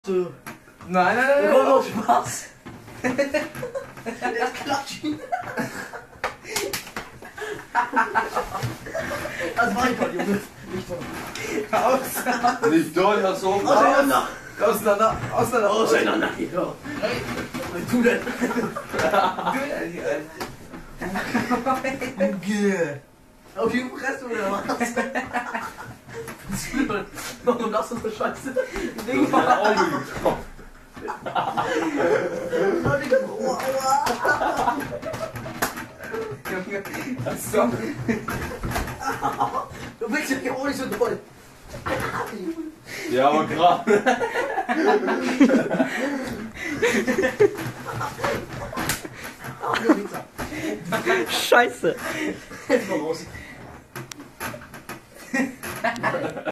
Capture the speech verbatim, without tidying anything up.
So. Nein, nein, nein, Wir nein. wollen doch Spaß. Jetzt klatschen. Das war ich gerade, Junge. Nicht von. Auseinander. Nicht doll, das so. Auseinander. Auseinander. Auseinander. Auseinander. Ja. Hey, was tu denn? Junge. Auf die Fresse oder was? Warum lachst du so scheiße? Du hast mein Auge getroffen. Junge. Was soll? Du willst ja auch nicht so doll. Ja, aber gerade. Scheiße. Jetzt mal raus.